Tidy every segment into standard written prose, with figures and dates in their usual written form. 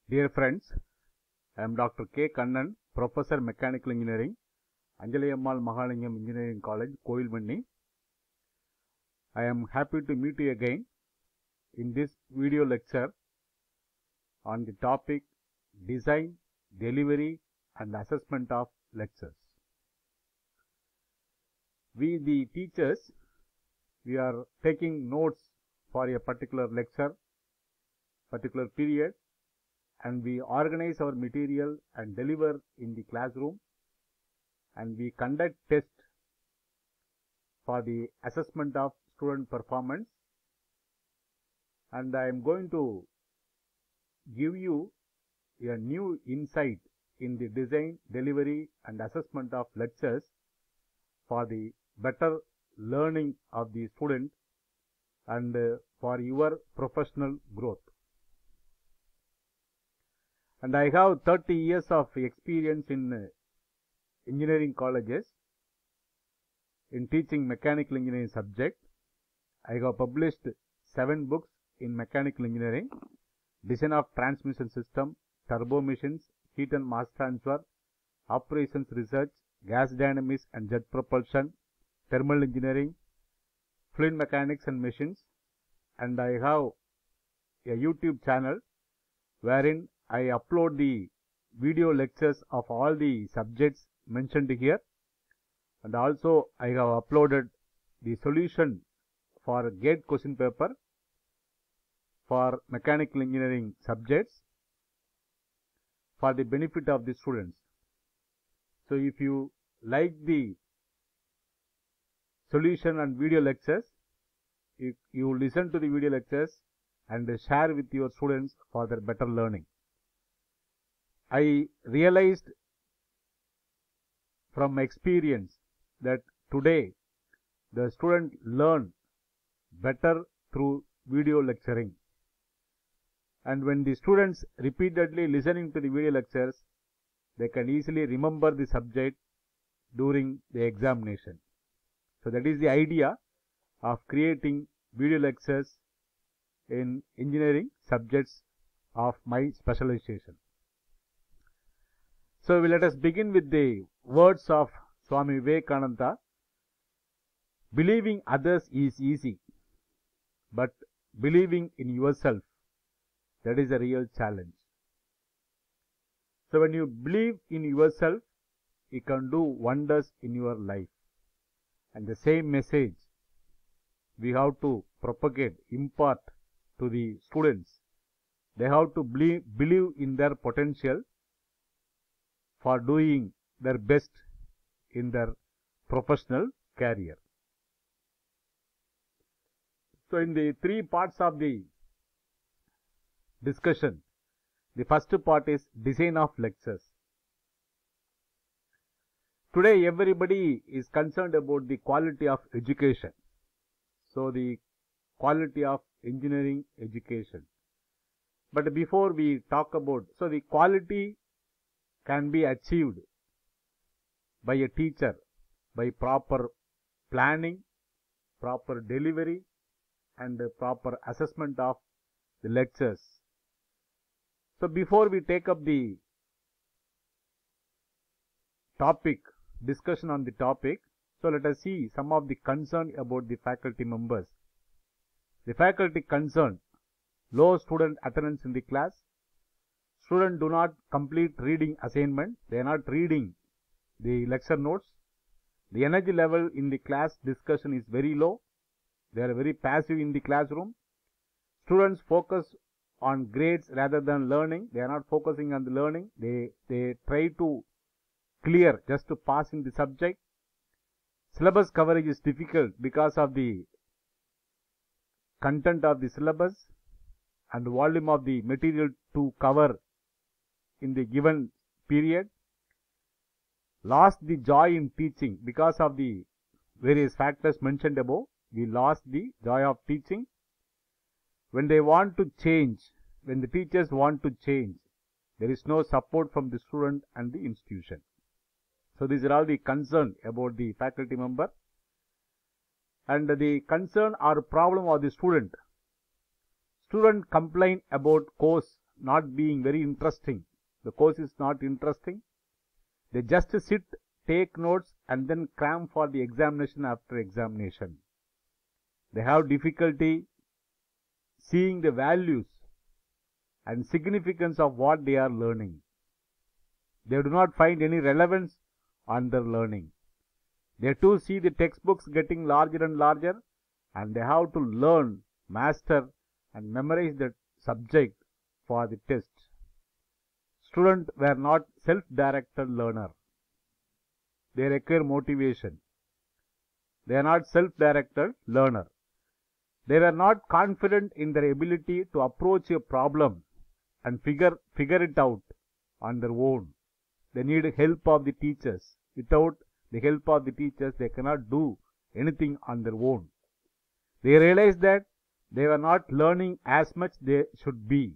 Dear friends, I am Dr. K. Kannan, Professor Mechanical Engineering, Anjalayammal Mahalingam Engineering College, Kovilmani. I am happy to meet you again in this video lecture on the topic Design, Delivery and Assessment of Lectures. We the teachers, we are taking notes for a particular lecture, particular period, and we organize our material and deliver in the classroom, and we conduct tests for the assessment of student performance. And I am going to give you a new insight in the design, delivery and assessment of lectures for the better learning of the student and for your professional growth. And I have 30 years of experience in engineering colleges in teaching mechanical engineering subject. I have published 7 books in mechanical engineering: Design of Transmission System, Turbo Machines, Heat and Mass Transfer, Operations Research, Gas Dynamics and Jet Propulsion, Thermal Engineering, Fluid Mechanics and Machines. And I have a YouTube channel wherein I upload the video lectures of all the subjects mentioned here, and also I have uploaded the solution for GATE question paper for mechanical engineering subjects for the benefit of the students. So if you like the solution and video lectures, you listen to the video lectures and share with your students for their better learning. I realized from experience that today the students learn better through video lecturing. And when the students repeatedly listening to the video lectures, they can easily remember the subject during the examination. So that is the idea of creating video lectures in engineering subjects of my specialization. So let us begin with the words of Swami Vivekananda. Believing others is easy, but believing in yourself, that is a real challenge. So when you believe in yourself, you can do wonders in your life. And the same message we have to propagate, impart to the students. They have to believe in their potential for doing their best in their professional career. So in the 3 parts of the discussion, the first part is design of lectures. Today everybody is concerned about the quality of education. So the quality of engineering education. But before we talk about, so the quality can be achieved by a teacher by proper planning, proper delivery and proper assessment of the lectures. So before we take up the topic, discussion on the topic, so let us see some of the concern about the faculty members. The faculty concerned: low student attendance in the class, students do not complete reading assignment, they are not reading the lecture notes, the energy level in the class discussion is very low, they are very passive in the classroom, students focus on grades rather than learning, they are not focusing on the learning, they try to clear just to pass in the subject. Syllabus coverage is difficult because of the content of the syllabus and volume of the material to cover in the given period. Lost the joy in teaching because of the various factors mentioned above. We lost the joy of teaching. When they want to change, when the teachers want to change, there is no support from the student and the institution. So these are all the concern about the faculty member. And the concern or problem of the student. Student complain about course not being very interesting. The course is not interesting. They just sit, take notes, and then cram for the examination after examination. They have difficulty seeing the values and significance of what they are learning. They do not find any relevance on their learning. They too see the textbooks getting larger and larger, and they have to learn, master, and memorize the subject for the test. Students were not self-directed learner. They require motivation. They are not self-directed learner. They were not confident in their ability to approach a problem and figure it out on their own. They need help of the teachers. Without the help of the teachers, they cannot do anything on their own. They realized that they were not learning as much they should be.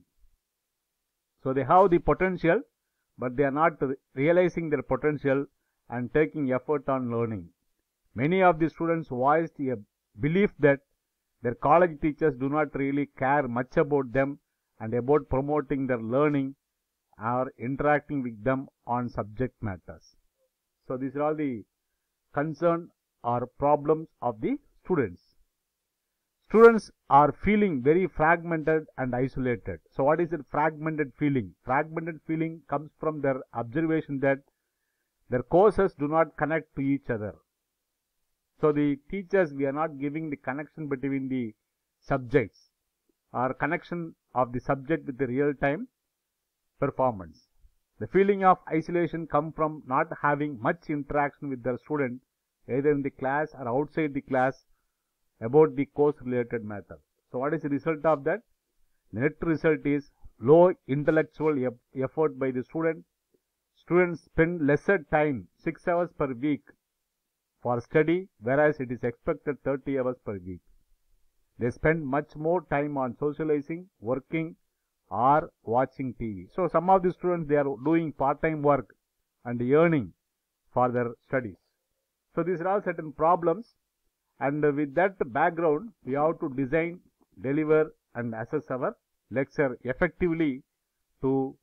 So they have the potential, but they are not realizing their potential and taking effort on learning. Many of the students voiced a belief that their college teachers do not really care much about them and about promoting their learning or interacting with them on subject matters. So these are all the concern or problems of the students. Students are feeling very fragmented and isolated. So what is the fragmented feeling? Fragmented feeling comes from their observation that their courses do not connect to each other. So the teachers, we are not giving the connection between the subjects or connection of the subject with the real-time performance. The feeling of isolation comes from not having much interaction with their student, either in the class or outside the class, about the course related matter. So what is the result of that? The net result is low intellectual effort by the student. Students spend lesser time, 6 hours per week for study, whereas it is expected 30 hours per week. They spend much more time on socializing, working, or watching TV. So some of the students, they are doing part-time work and earning for their studies. So these are all certain problems, and with that background, we have to design, deliver, and assess our lecture effectively to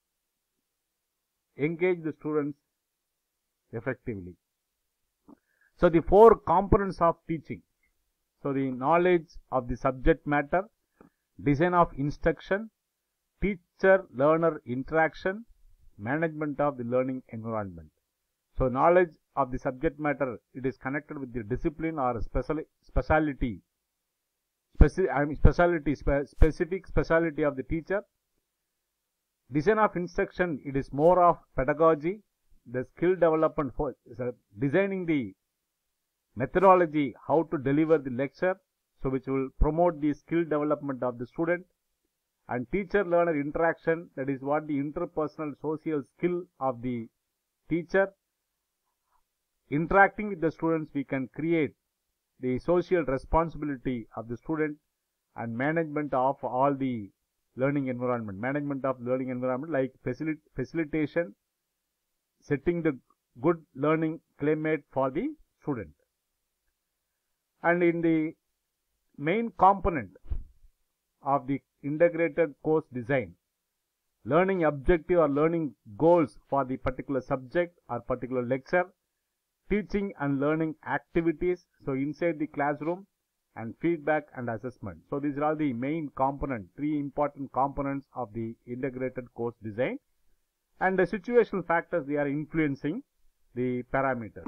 engage the students effectively. So the 4 components of teaching. So the knowledge of the subject matter, design of instruction, teacher-learner interaction, management of the learning environment. So knowledge of the subject matter, it is connected with the discipline or specific speciality of the teacher. Design of instruction, it is more of pedagogy, the skill development for designing the methodology, how to deliver the lecture, so which will promote the skill development of the student. And teacher-learner interaction, that is what the interpersonal social skill of the teacher. Interacting with the students, we can create the social responsibility of the student, and management of all the learning environment. Management of learning environment like facilitation, setting the good learning climate for the student. And in the main component of the integrated course design, learning objective or learning goals for the particular subject or particular lecture, teaching and learning activities, so inside the classroom, and feedback and assessment. So these are all the main components, 3 important components of the integrated course design, and the situational factors, they are influencing the parameters.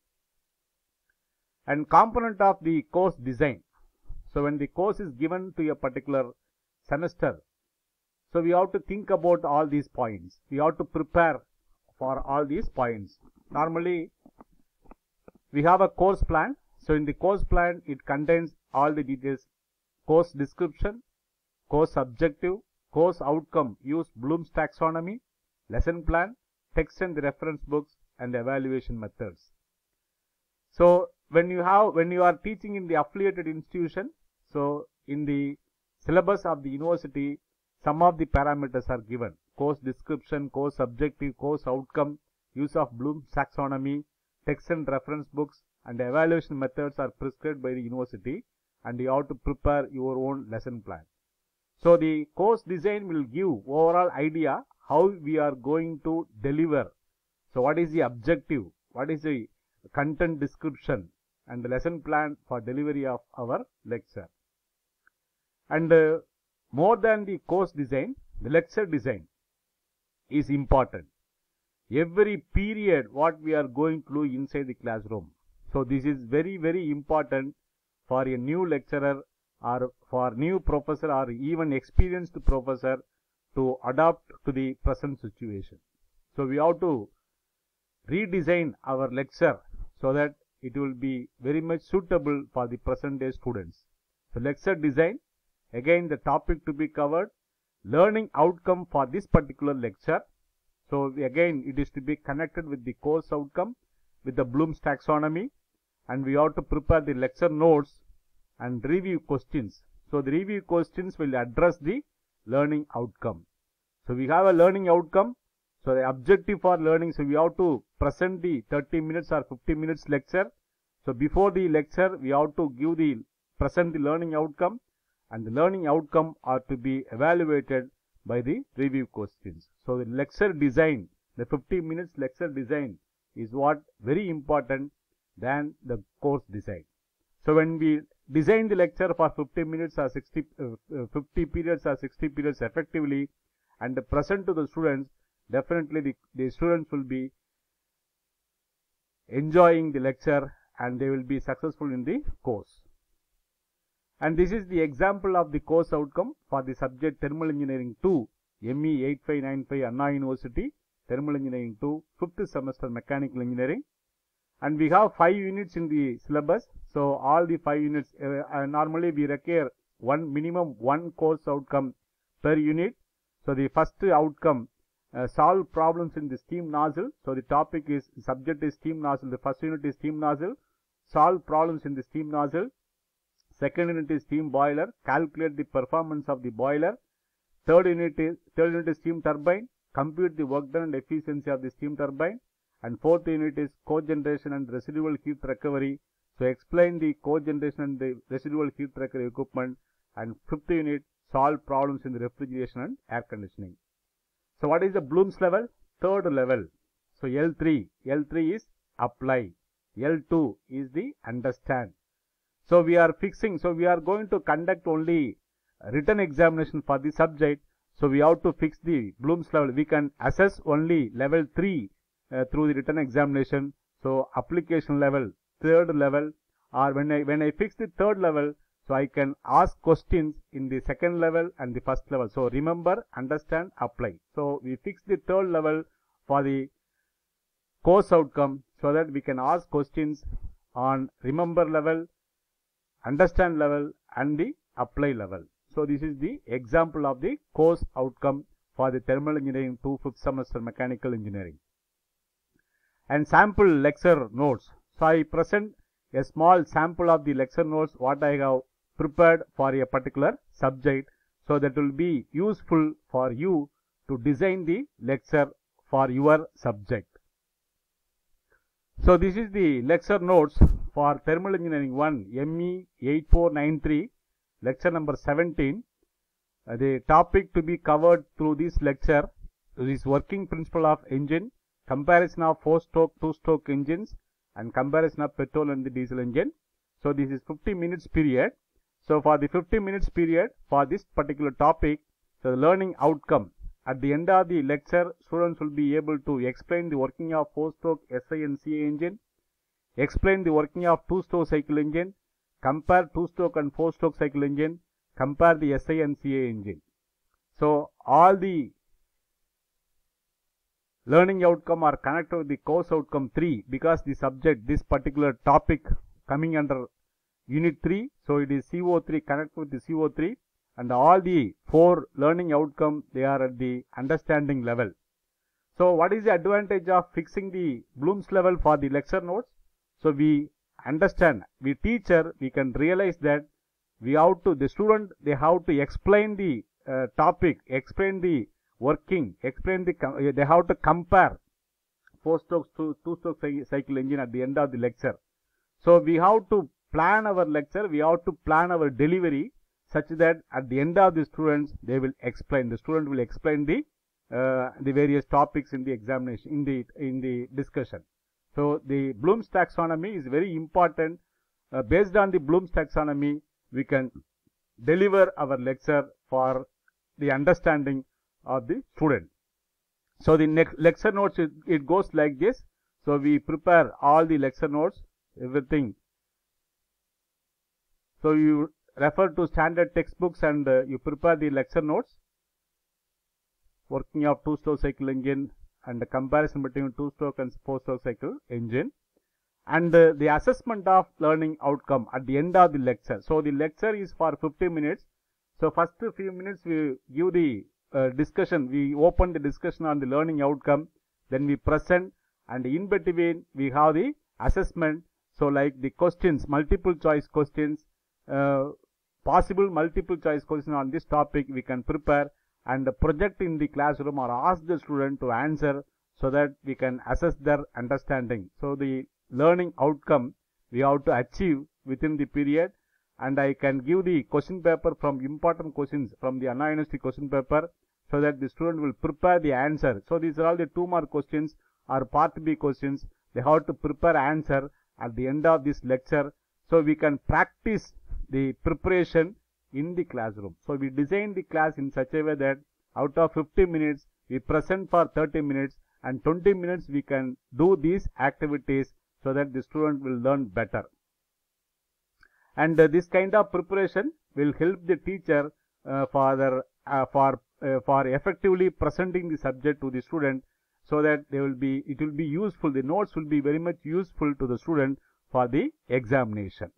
And component of the course design. So when the course is given to a particular semester, so we have to think about all these points. We have to prepare for all these points. Normally, we have a course plan. So in the course plan, it contains all the details: course description, course objective, course outcome, use Bloom's taxonomy, lesson plan, text and the reference books, and evaluation methods. So when you are teaching in the affiliated institution, so in the syllabus of the university, some of the parameters are given: course description, course objective, course outcome, use of Bloom's taxonomy, text and reference books, and evaluation methods are prescribed by the university, and you have to prepare your own lesson plan. So the course design will give overall idea how we are going to deliver. So what is the objective? What is the content description and the lesson plan for delivery of our lecture? And more than the course design, the lecture design is important. Every period what we are going to do inside the classroom. So this is very, very important for a new lecturer or for new professor or even experienced professor to adapt to the present situation. So we have to redesign our lecture so that it will be very much suitable for the present day students. So lecture design, again the topic to be covered, learning outcome for this particular lecture. So again it is to be connected with the course outcome, with the Bloom's taxonomy, and we have to prepare the lecture notes and review questions. So the review questions will address the learning outcome. So we have a learning outcome. So the objective for learning, so we have to present the 30 minutes or 50 minutes lecture. So before the lecture, we have to present the learning outcome, and the learning outcome are to be evaluated by the review questions. So the lecture design, the 50 minutes lecture design is what very important than the course design. So when we design the lecture for 50 minutes or 50 periods or 60 periods effectively and present to the students, definitely the students will be enjoying the lecture and they will be successful in the course. And this is the example of the course outcome for the subject Thermal Engineering 2, ME 8595 Anna University, Thermal Engineering 2, 5th semester Mechanical Engineering. And we have 5 units in the syllabus. So all the 5 units, normally we require minimum one course outcome per unit. So the first outcome, solve problems in the steam nozzle. So the topic is, subject is steam nozzle. The first unit is steam nozzle. Solve problems in the steam nozzle. Second unit is steam boiler. Calculate the performance of the boiler. Third unit is steam turbine. Compute the work done and efficiency of the steam turbine. And fourth unit is cogeneration and residual heat recovery. So explain the cogeneration and the residual heat recovery equipment. And fifth unit, solve problems in the refrigeration and air conditioning. So what is the Bloom's level? Third level. So L3 is apply. L2 is the understand. So we are going to conduct only written examination for the subject. So we have to fix the Bloom's level. We can assess only level 3 through the written examination. So application level, third level, or when I fix the third level, so I can ask questions in the second level and the first level. So remember, understand, apply. So we fix the third level for the course outcome so that we can ask questions on remember level, understand level and the apply level. So this is the example of the course outcome for the Thermal Engineering 2 5th semester Mechanical Engineering. And sample lecture notes. So I present a small sample of the lecture notes what I have prepared for a particular subject. So that will be useful for you to design the lecture for your subject. So this is the lecture notes for Thermal Engineering 1 ME 8493 lecture number 17. The topic to be covered through this lecture is working principle of engine, comparison of 4-stroke, 2-stroke engines and comparison of petrol and the diesel engine. So this is 50 minutes period. So for the 50 minutes period for this particular topic, so the learning outcome, at the end of the lecture, students will be able to explain the working of 4-stroke SI and CA engine, explain the working of 2-stroke cycle engine, compare 2-stroke and 4-stroke cycle engine, compare the SI and CA engine. So all the learning outcome are connected with the course outcome 3 because the subject, this particular topic coming under unit 3. So it is CO3 connected with the CO3 and all the 4 learning outcome they are at the understanding level. So what is the advantage of fixing the Bloom's level for the lecture notes? So we understand, we teacher, we can realize that we have to, the student, they have to explain the topic, explain the working, they have to compare 4-stroke to 2-stroke cycle engine at the end of the lecture. So we have to plan our lecture, we have to plan our delivery such that at the end of the student will explain the various topics in the examination, in the discussion. So the Bloom's taxonomy is very important. Based on the Bloom's taxonomy, we can deliver our lecture for the understanding of the student. So the next lecture notes, it goes like this. So we prepare all the lecture notes, everything. So you refer to standard textbooks and you prepare the lecture notes. Working of two-stroke cycle engine and the comparison between two-stroke and four-stroke cycle engine. And the assessment of learning outcome at the end of the lecture. So the lecture is for 50 minutes. So first few minutes we give the discussion. We open the discussion on the learning outcome. Then we present, and in between we have the assessment. So like the questions, multiple choice questions, possible multiple choice questions on this topic we can prepare and project in the classroom or ask the student to answer, so that we can assess their understanding. So the learning outcome we have to achieve within the period, and I can give the question paper from important questions from the Anna University question paper, so that the student will prepare the answer. So these are all the 2 mark questions or part B questions. They have to prepare answer at the end of this lecture, so we can practice the preparation in the classroom. So we design the class in such a way that out of 50 minutes we present for 30 minutes and 20 minutes we can do these activities, so that the student will learn better. And this kind of preparation will help the teacher for effectively presenting the subject to the student, so that it will be useful. The notes will be very much useful to the student for the examination.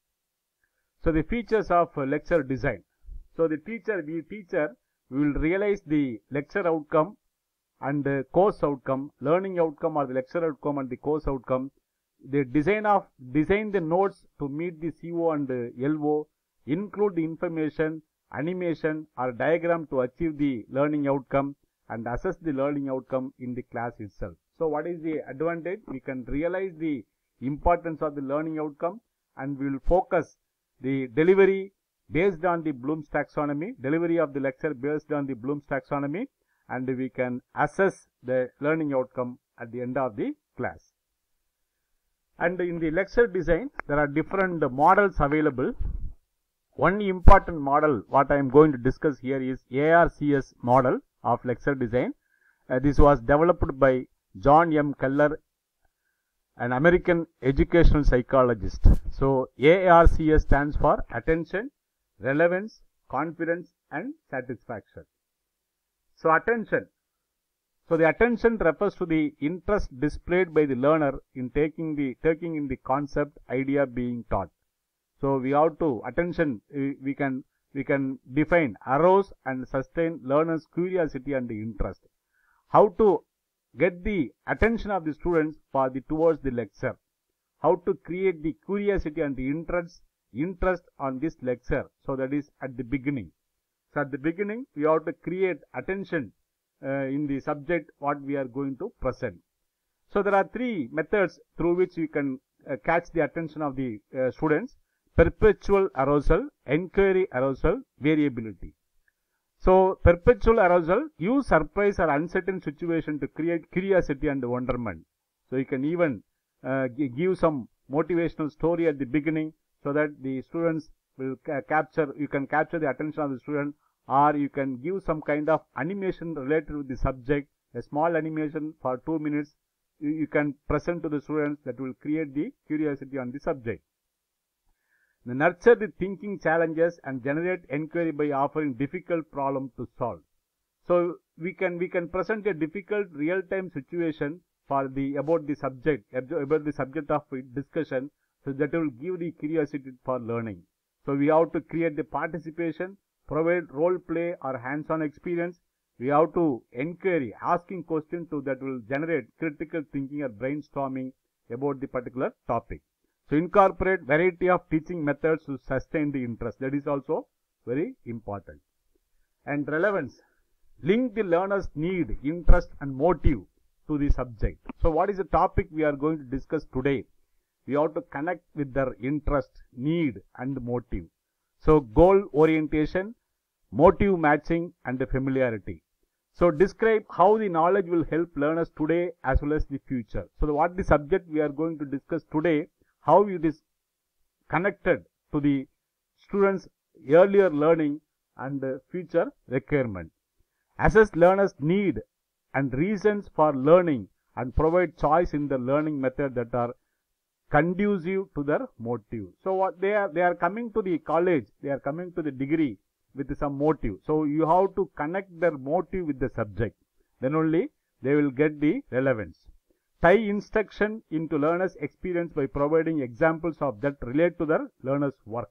So the features of lecture design. So the teacher will realize the lecture outcome and course outcome, learning outcome or the lecture outcome and the course outcome. The design the notes to meet the CO and LO, include the information, animation or diagram to achieve the learning outcome, and assess the learning outcome in the class itself. So what is the advantage? We can realize the importance of the learning outcome, and we will focus the delivery based on the Bloom's taxonomy, delivery of the lecture based on the Bloom's taxonomy, and we can assess the learning outcome at the end of the class. And in the lecture design, there are different models available. One important model what I am going to discuss here is ARCS model of lecture design. This was developed by John M. Keller, an American educational psychologist. So ARCS stands for attention, relevance, confidence and satisfaction. So attention. So the attention refers to the interest displayed by the learner in taking in the concept, idea being taught. So we have to attention, we can define, arouse and sustain learners' curiosity and the interest. How to get the attention of the students towards the lecture. How to create the curiosity and the interest on this lecture. So that is at the beginning. So at the beginning we have to create attention in the subject what we are going to present. So there are 3 methods through which we can catch the attention of the students: perpetual arousal, enquiry arousal, variability. So perpetual arousal, use surprise or uncertain situation to create curiosity and wonderment. So you can even give some motivational story at the beginning, so that the students will you can capture the attention of the student, or you can give some kind of animation related with the subject, a small animation for 2 minutes you can present to the students that will create the curiosity on the subject. Nurture the thinking challenges and generate enquiry by offering difficult problem to solve. So we can present a difficult real-time situation for about the subject of discussion, so that will give the curiosity for learning. So we have to create the participation, provide role play or hands-on experience. We have to enquiry, asking questions that will generate critical thinking or brainstorming about the particular topic. So incorporate variety of teaching methods to sustain the interest. That is also very important. And relevance. Link the learner's need, interest and motive to the subject. So what is the topic we are going to discuss today? We have to connect with their interest, need and motive. So goal orientation, motive matching, and the familiarity. So describe how the knowledge will help learners today as well as the future. So what the subject we are going to discuss today, how it is connected to the students' earlier learning and future requirement. Assess learners' need and reasons for learning and provide choice in the learning method that are conducive to their motive. So what they are coming to the college, they are coming to the degree with some motive. So you have to connect their motive with the subject. Then only they will get the relevance. Tie instruction into learners' experience by providing examples of that relate to their learners' work.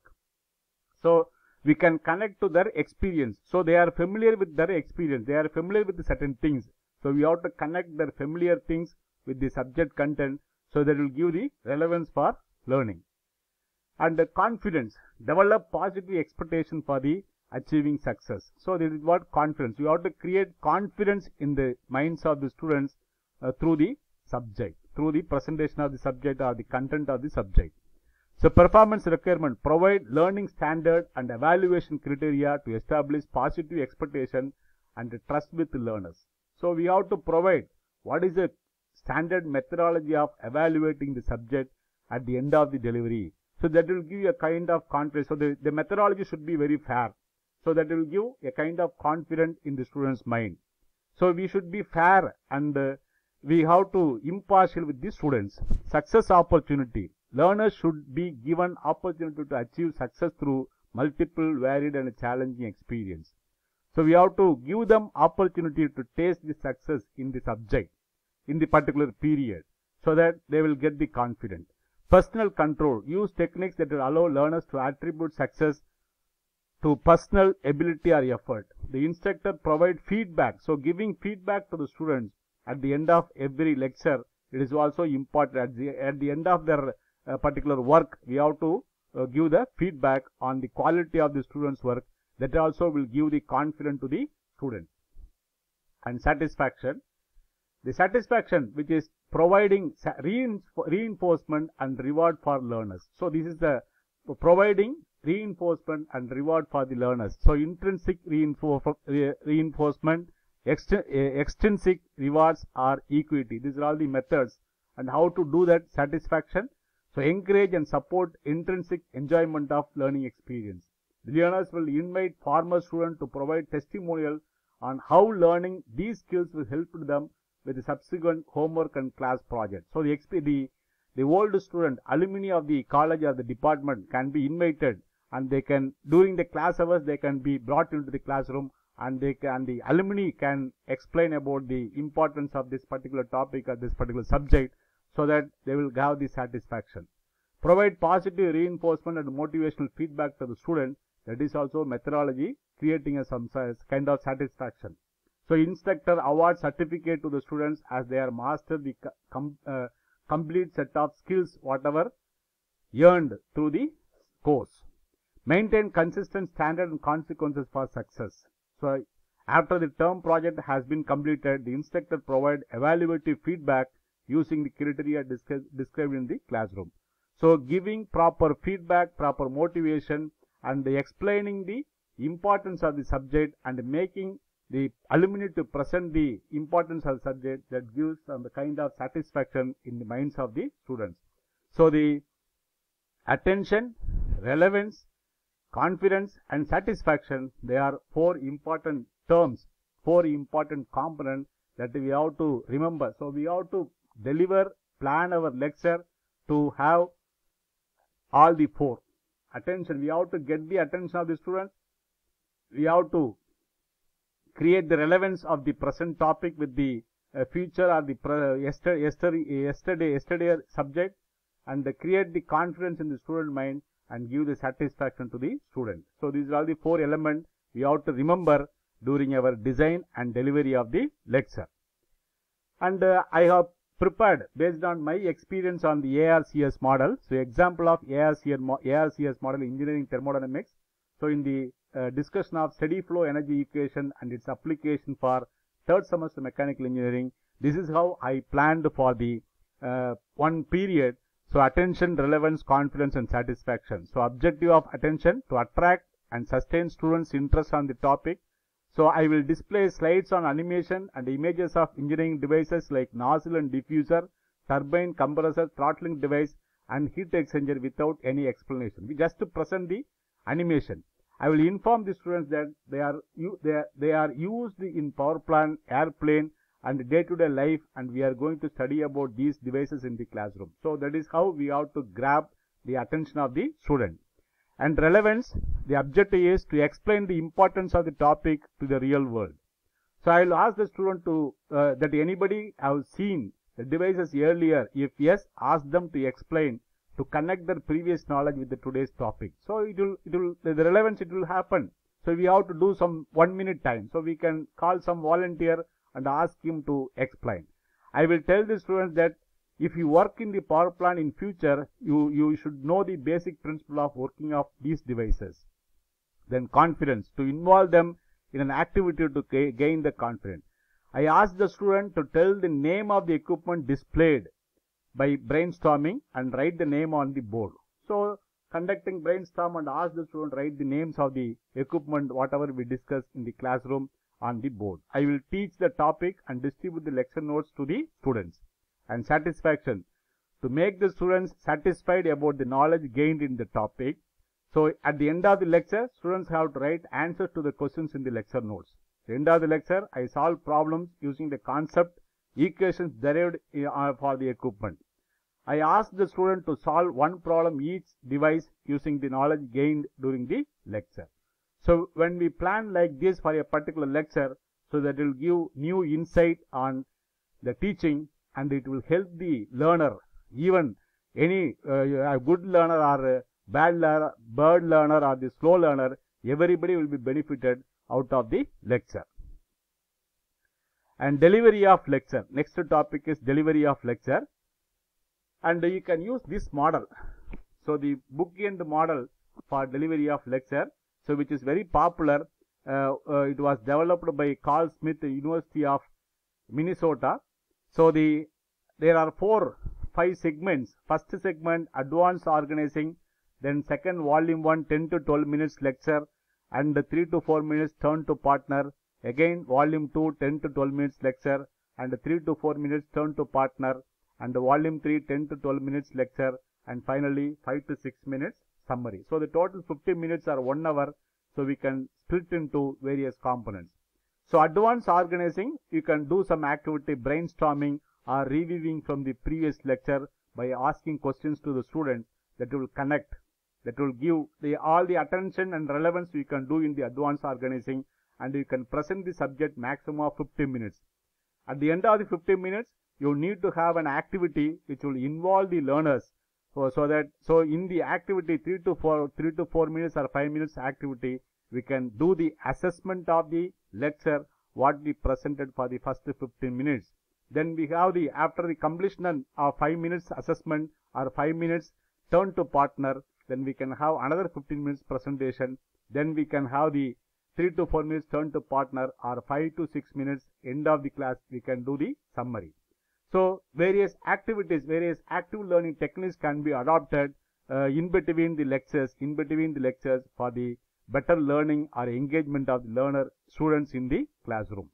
So we can connect to their experience. So they are familiar with their experience. They are familiar with certain things. So we have to connect their familiar things with the subject content, so that will give the relevance for learning. And the confidence, develop positive expectation for the achieving success. So this is what confidence. You have to create confidence in the minds of the students through the subject, through the presentation of the subject or the content of the subject. So performance requirement, provide learning standard and evaluation criteria to establish positive expectation and trust with learners. So we have to provide what is the standard methodology of evaluating the subject at the end of the delivery. So that will give you a kind of confidence. So the methodology should be very fair. So that will give a kind of confidence in the student's mind. So we should be fair and we have to impartial with the students. Success opportunity. Learners should be given opportunity to achieve success through multiple, varied and challenging experience. So we have to give them opportunity to taste the success in the subject in the particular period, so that they will get the confidence. Personal control. Use techniques that will allow learners to attribute success to personal ability or effort. The instructor provide feedback. So giving feedback to the students at the end of every lecture, it is also important. At the end of their particular work, we have to give the feedback on the quality of the students' work. That also will give the confidence to the student. And satisfaction. The satisfaction, which is providing reinforcement and reward for learners. So this is the providing reinforcement and reward for the learners. So intrinsic reinforcement, extrinsic rewards or equity. These are all the methods and how to do that satisfaction. So encourage and support intrinsic enjoyment of learning experience. The learners will invite former students to provide testimonial on how learning these skills will help them with the subsequent homework and class projects. So the old student, alumni of the college or the department can be invited, and they can, during the class hours, they can be brought into the classroom, and the alumni can explain about the importance of this particular topic or this particular subject, so that they will have the satisfaction. Provide positive reinforcement and motivational feedback to the student. That is also methodology, creating some kind of satisfaction. So instructor awards certificate to the students as they are mastered the complete set of skills whatever earned through the course. Maintain consistent standard and consequences for success. So after the term project has been completed, the instructor provide evaluative feedback using the criteria described in the classroom. So giving proper feedback, proper motivation, and explaining the importance of the subject and making the alumni to present the importance of the subject, that gives some kind of satisfaction in the minds of the students. So the attention, relevance, confidence and satisfaction, they are four important terms, four important components that we have to remember. So we have to deliver, plan our lecture to have all the four. Attention, we have to get the attention of the students. We have to create the relevance of the present topic with the future or the yesterday subject, and create the confidence in the student mind and give the satisfaction to the student. So these are all the four elements we have to remember during our design and delivery of the lecture. And I have prepared based on my experience on the ARCS model. So example of ARCS model, engineering thermodynamics. So in the discussion of steady flow energy equation and its application for third semester mechanical engineering, this is how I planned for the one period. So attention, relevance, confidence and satisfaction. So objective of attention, to attract and sustain students' interest on the topic. So I will display slides on animation and images of engineering devices like nozzle and diffuser, turbine, compressor, throttling device and heat exchanger without any explanation. We just present the animation. I will inform the students that they are used in power plant, airplane and day-to-day life, and we are going to study about these devices in the classroom. So that is how we have to grab the attention of the student. And relevance, the objective is to explain the importance of the topic to the real world. So I will ask the student to that anybody have seen the devices earlier. If yes, ask them to explain, to connect their previous knowledge with the today's topic. So the relevance it will happen. So we have to do some 1 minute time. So we can call some volunteer and ask him to explain. I will tell the students that if you work in the power plant in future, you should know the basic principle of working of these devices. Then confidence, to involve them in an activity to gain the confidence. I asked the student to tell the name of the equipment displayed by brainstorming and write the name on the board. So conducting brainstorm and ask the student write the names of the equipment, whatever we discussed in the classroom on the board. I will teach the topic and distribute the lecture notes to the students. And satisfaction, to make the students satisfied about the knowledge gained in the topic. So at the end of the lecture, students have to write answers to the questions in the lecture notes. At the end of the lecture, I solve problems using the concept, equations derived for the equipment. I ask the student to solve one problem each device using the knowledge gained during the lecture. So when we plan like this for a particular lecture, so that will give new insight on the teaching, and it will help the learner, even any a good learner or a bad learner, bird learner or the slow learner, everybody will be benefited out of the lecture. And delivery of lecture. Next topic is delivery of lecture. And you can use this model. So the bookend model for delivery of lecture, so which is very popular. It was developed by Carl Smith, University of Minnesota. So there are 5 segments. First segment, advanced organizing. Then second, volume 1, 10 to 12 minutes lecture, and 3 to 4 minutes turn to partner. Again, volume 2, 10 to 12 minutes lecture, and 3 to 4 minutes turn to partner. And volume 3, 10 to 12 minutes lecture, and finally 5 to 6 minutes summary. So the total 50 minutes are 1 hour. So we can split into various components. So advanced organizing, you can do some activity, brainstorming or reviewing from the previous lecture by asking questions to the students that will connect, that will give all the attention and relevance you can do in the advanced organizing, and you can present the subject maximum of 50 minutes. At the end of the 50 minutes, you need to have an activity which will involve the learners. So in the activity 3 to 4 minutes or 5 minutes activity, we can do the assessment of the lecture, what we presented for the first 15 minutes. Then we have after the completion of 5 minutes assessment or 5 minutes turn to partner, then we can have another 15 minutes presentation. Then we can have the 3 to 4 minutes turn to partner, or 5 to 6 minutes end of the class we can do the summary. So various activities, various active learning techniques can be adopted in between the lectures for the better learning or engagement of the students in the classroom.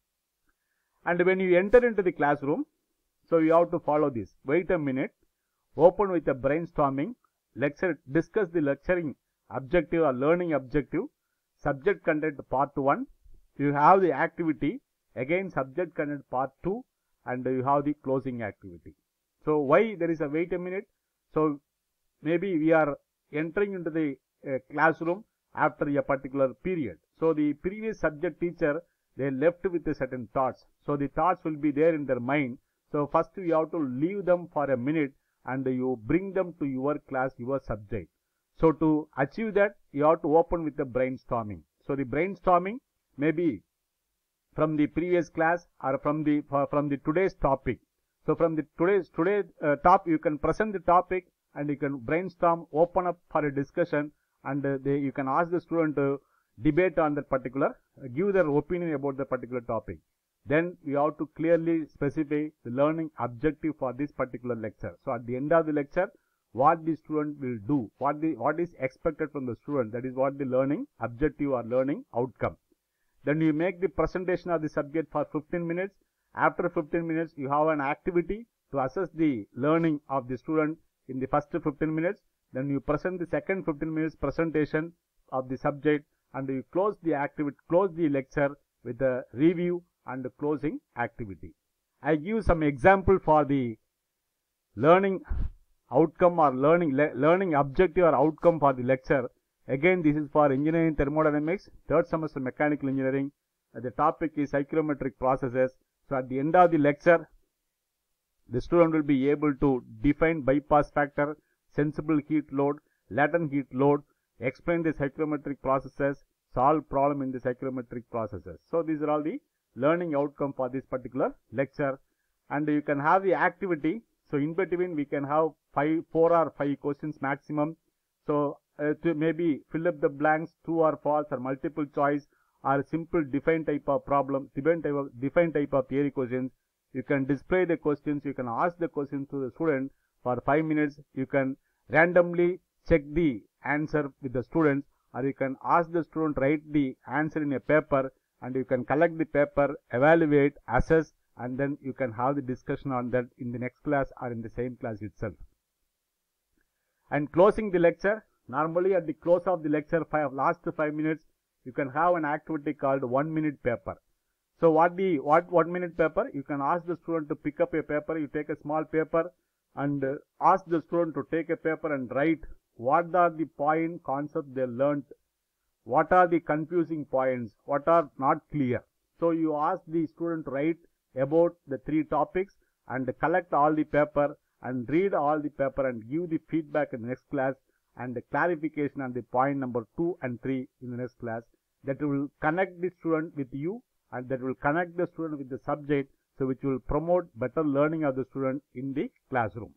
And when you enter into the classroom, so you have to follow this. Wait a minute, open with a brainstorming, lecture, discuss the lecturing objective or learning objective, subject content part 1, you have the activity, again subject content part 2, and you have the closing activity. So why there is a wait a minute? So maybe we are entering into the classroom after a particular period. So the previous subject teacher, they left with certain thoughts. So the thoughts will be there in their mind. So first you have to leave them for a minute and you bring them to your class, your subject. So to achieve that, you have to open with the brainstorming. So the brainstorming may be from the previous class or from the today's topic. So from the today's top, you can present the topic and you can brainstorm, open up for a discussion, and you can ask the student to debate on that particular, give their opinion about the particular topic. then we have to clearly specify the learning objective for this particular lecture. So at the end of the lecture, what the student will do, what is expected from the student, that is what the learning objective or learning outcome. Then you make the presentation of the subject for 15 minutes. After 15 minutes, you have an activity to assess the learning of the student in the first 15 minutes. Then you present the second 15 minutes presentation of the subject, and you close the activity, close the lecture with a review and the closing activity. I give some example for the learning outcome or learning objective or outcome for the lecture. Again, this is for engineering thermodynamics, third semester mechanical engineering. The topic is cyclometric processes. So at the end of the lecture, the student will be able to define bypass factor, sensible heat load, latent heat load, explain the cyclometric processes, solve problem in the cyclometric processes. So these are all the learning outcome for this particular lecture. And you can have the activity. So in between we can have 4 or 5 questions maximum. So to maybe fill up the blanks, true or false or multiple choice or simple defined type of problem, defined type of theory questions. You can display the questions, you can ask the questions to the student for 5 minutes. You can randomly check the answer with the students, or you can ask the student write the answer in a paper, and you can collect the paper, evaluate, assess, and then you can have the discussion on that in the next class or in the same class itself. And closing the lecture, normally at the close of the lecture, last 5 minutes, you can have an activity called 1 minute paper. So what 1 minute paper? You can ask the student to pick up a paper. You take a small paper and ask the student to take a paper and write what are the point concepts they learnt, what are the confusing points, what are not clear. So you ask the student to write about the 3 topics and collect all the paper and read all the paper and give the feedback in the next class and the clarification on the point number 2 and 3 in the next class. That will connect the student with you, and that will connect the student with the subject, so which will promote better learning of the student in the classroom.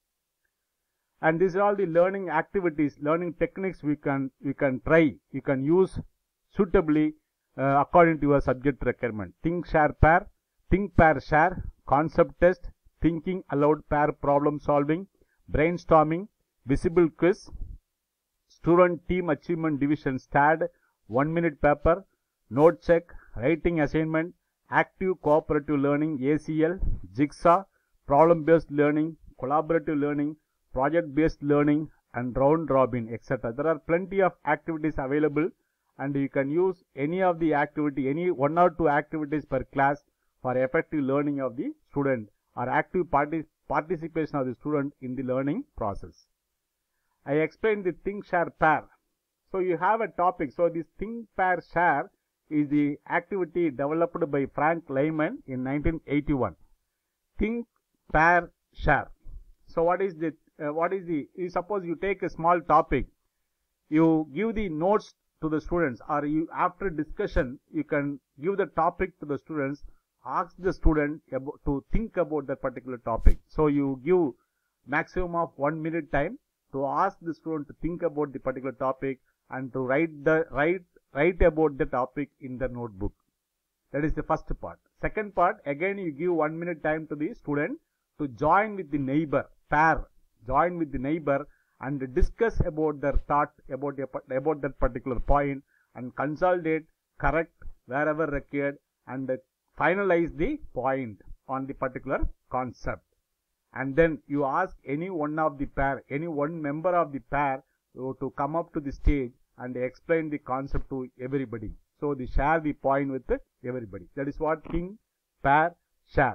And these are all the learning activities, learning techniques we can try, you can use suitably according to your subject requirement. Think, share, pair, think, pair, share, concept test, thinking aloud, pair problem solving, brainstorming, visible quiz, student team achievement division STAD, 1 minute paper, note check, writing assignment, active cooperative learning ACL, jigsaw, problem based learning, collaborative learning, project based learning, and round robin, etc. There are plenty of activities available, and you can use any of the activity, any 1 or 2 activities per class for effective learning of the student or active participation of the student in the learning process. I explained the think, share, pair. So you have a topic. So this think, pair, share is the activity developed by Frank Lyman in 1981. Think, pair, share. So what is the suppose you take a small topic, you give the notes to the students, or you after discussion you can give the topic to the students, ask the student to think about that particular topic. So you give maximum of 1 minute time to ask the student to think about the particular topic and to write about the topic in the notebook. That is the first part. Second part, again you give 1 minute time to the student to join with the neighbor, pair, join with the neighbor and discuss about their thought about that particular point and consolidate, correct wherever required, and finalize the point on the particular concept. And then you ask any one of the pair, any one member of the pair to come up to the stage and explain the concept to everybody. So they share the point with everybody. That is what think, pair, share.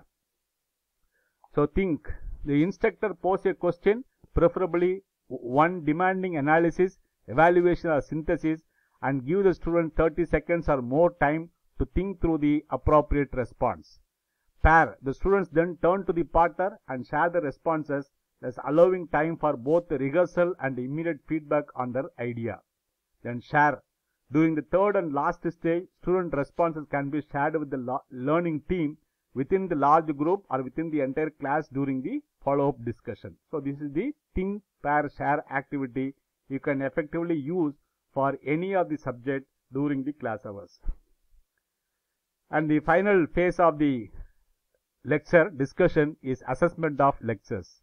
So think. The instructor pose a question, preferably one demanding analysis, evaluation or synthesis, and give the student 30 seconds or more time to think through the appropriate response. Pair. The students then turn to the partner and share the responses, thus allowing time for both the rehearsal and immediate feedback on their idea. Then share. During the third and last stage, student responses can be shared with the learning team within the large group or within the entire class during the follow-up discussion. So this is the think, pair, share activity you can effectively use for any of the subject during the class hours. And the final phase of the lecture discussion is assessment of lectures.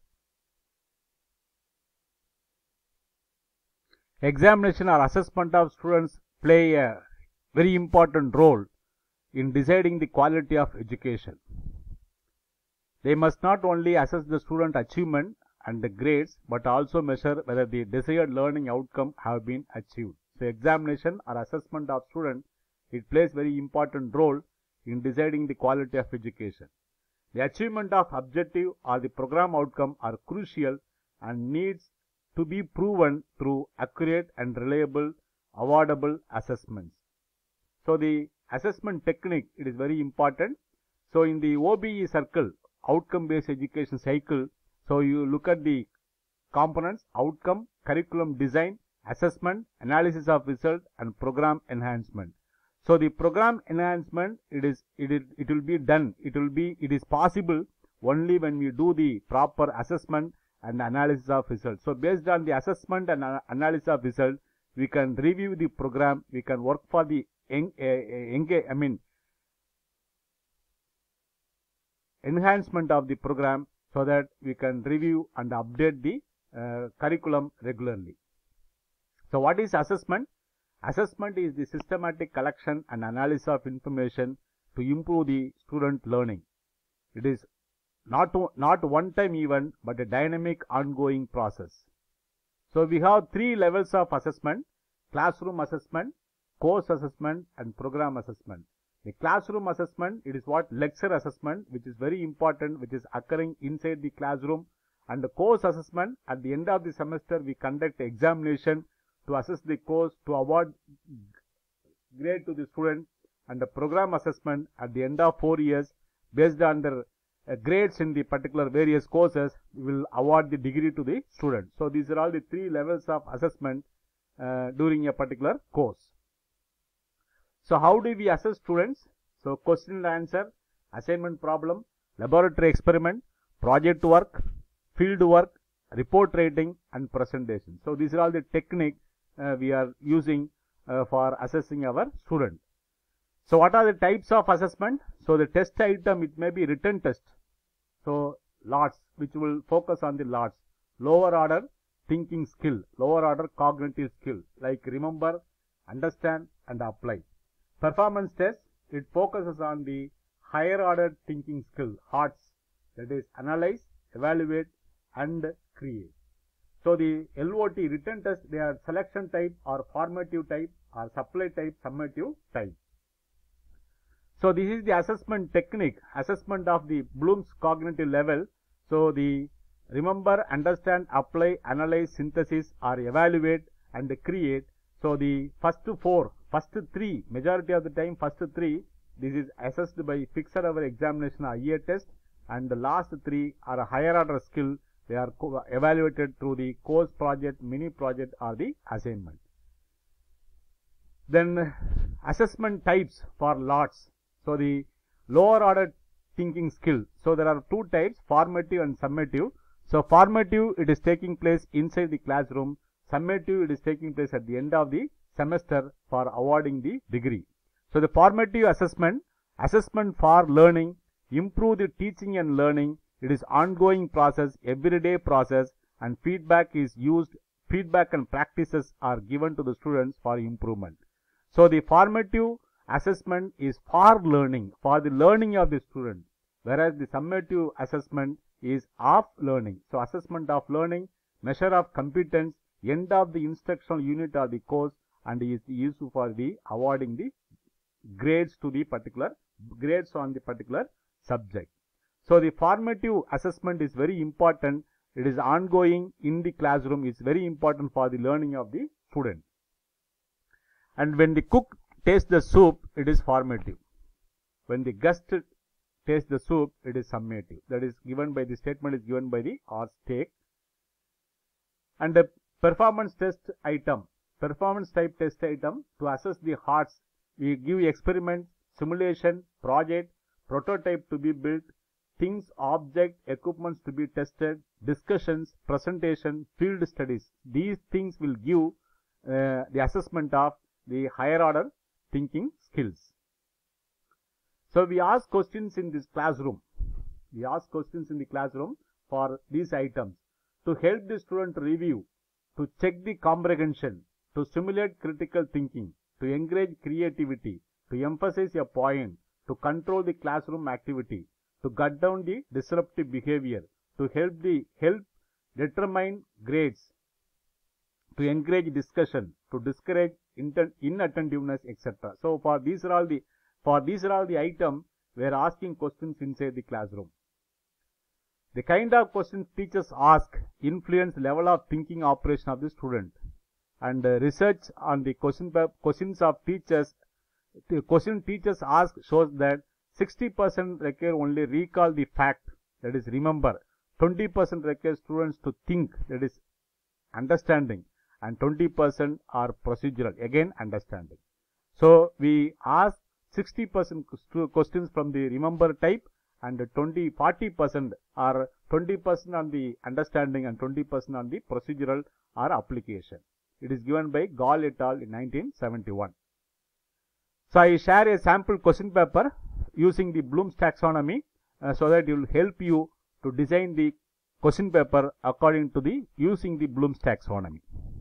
Examination or assessment of students play a very important role in deciding the quality of education. They must not only assess the student achievement and the grades, but also measure whether the desired learning outcome have been achieved. So examination or assessment of student, it plays very important role in deciding the quality of education. The achievement of objective or the program outcome are crucial and needs to be proven through accurate and reliable awardable assessments. So the assessment technique, it is very important. So in the OBE circle, outcome based education cycle, so you look at the components: outcome, curriculum design, assessment, analysis of result, and program enhancement. So the program enhancement, it will be done, it is possible only when we do the proper assessment and analysis of result. So based on the assessment and analysis of result, we can review the program, we can work for the enhancement of the program, so that we can review and update the curriculum regularly. So what is assessment? Assessment is the systematic collection and analysis of information to improve the student learning. It is not one-time event, but a dynamic ongoing process. So we have 3 levels of assessment: classroom assessment, course assessment, and program assessment. The classroom assessment, it is what lecture assessment, which is very important, which is occurring inside the classroom. And the course assessment, at the end of the semester, we conduct examination to assess the course, to award grade to the student. And the program assessment, at the end of 4 years, based on their grades in the particular various courses, we will award the degree to the student. So these are all the 3 levels of assessment during a particular course. So how do we assess students? So question and answer, assignment problem, laboratory experiment, project work, field work, report writing, and presentation. So these are all the technique we are using for assessing our student. So what are the types of assessment? So the test item, it may be written test. So lots, which will focus on the lots. Lower order thinking skill, lower order cognitive skill, like remember, understand, and apply. Performance test, it focuses on the higher order thinking skill, HOTS, that is analyze, evaluate, and create. So the LOT written test, they are selection type or formative type or supply type, summative type. So this is the assessment technique, assessment of the Bloom's cognitive level. So the remember, understand, apply, analyze, synthesis, or evaluate, and create. So the first 3, majority of the time first 3, this is assessed by fixed hour examination or year test, and the last 3 are a higher order skill. They are evaluated through the course project, mini project, or the assignment. Then assessment types for lots. So the lower order thinking skill. So there are 2 types, formative and summative. So formative, it is taking place inside the classroom. Summative, it is taking place at the end of the semester for awarding the degree. So the formative assessment, assessment for learning, improve the teaching and learning. It is ongoing process, everyday process, and feedback is used. Feedback and practices are given to the students for improvement. So the formative assessment is for learning, for the learning of the student, whereas the summative assessment is of learning. So assessment of learning, measure of competence, end of the instructional unit or the course, and is used for the awarding the grades to the particular grades on the particular subject. So the formative assessment is very important. It is ongoing in the classroom. It's very important for the learning of the student. And when the cook tastes the soup, it is formative. When the guest tastes the soup, it is summative. That is given by the statement is given by the or stake. And the performance test item, performance type test item, to assess the HOTS, we give experiment, simulation, project, prototype to be built, things, object, equipments to be tested, discussions, presentation, field studies. These things will give the assessment of the higher order thinking skills. So we ask questions in this classroom. We ask questions in the classroom for these items to help the student review, to check the comprehension, to stimulate critical thinking, to encourage creativity, to emphasize a point, to control the classroom activity, to cut down the disruptive behavior, to help determine grades, to encourage discussion, to discourage inattentiveness, etc. So for these are all the items we are asking questions inside the classroom. The kind of questions teachers ask influence level of thinking operation of the student, and research on the questions teachers ask shows that 60% require only recall the fact, that is remember, 20% require students to think, that is understanding, and 20% are procedural, again understanding. So we ask 60% questions from the remember type, and 40% are 20% on the understanding and 20% on the procedural or application. It is given by Gall et al. In 1971. So I share a sample question paper using the Bloom's taxonomy so that it will help you to design the question paper according to the using the Bloom's taxonomy.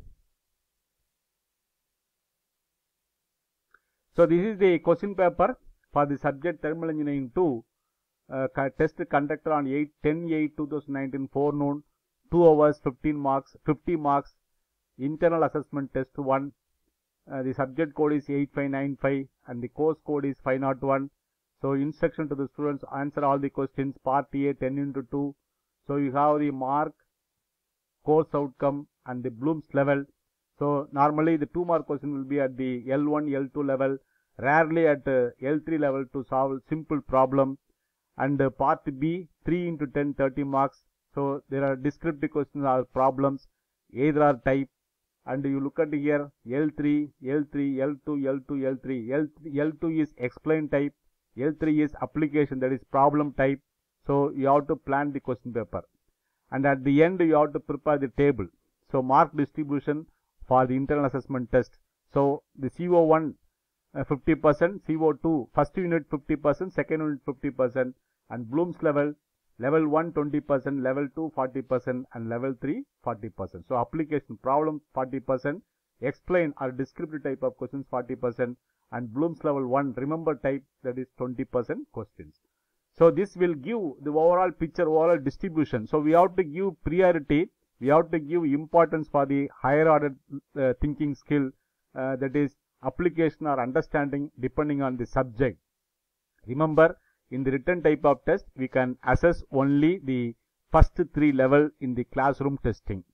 So this is the question paper for the subject Thermal Engineering 2. Test conducted on 10/8/2019 forenoon, 2 hours 15 marks, 50 marks. Internal assessment test 1. The subject code is 8595 and the course code is 501. So instruction to the students: answer all the questions. Part A 10x2. So you have the mark, course outcome, and the Bloom's level. So normally the 2-mark question will be at the L1, L2 level, rarely at L3 level to solve simple problem. And part B 3x10 30 marks. So there are descriptive questions or problems, either or type. And you look at here L3, L3, L2, L2, L3. L2 is explain type, L3 is application, that is problem type. So you have to plan the question paper, and at the end you have to prepare the table. So mark distribution for the internal assessment test. So the CO1 50%, CO2 first unit 50%, second unit 50%, and Bloom's level 1 20%, level 2 40%, and level 3 40%. So application problem 40%, explain or descriptive type of questions 40%, and Bloom's level 1 remember type, that is 20% questions. So this will give the overall picture, overall distribution. So we have to give priority, we have to give importance for the higher order thinking skill, that is application or understanding depending on the subject. Remember, in the written type of test, we can assess only the first 3 level in the classroom testing.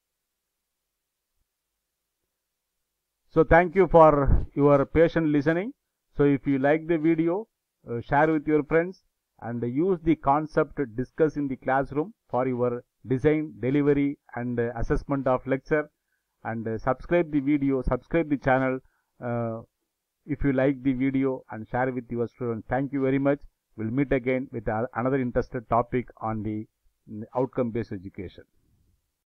So thank you for your patient listening. So if you like the video, share with your friends, and use the concept discussed in the classroom for your design, delivery, and assessment of lecture. And subscribe the video, subscribe the channel if you like the video, and share with your students. Thank you very much. We'll meet again with another interested topic on the outcome-based education.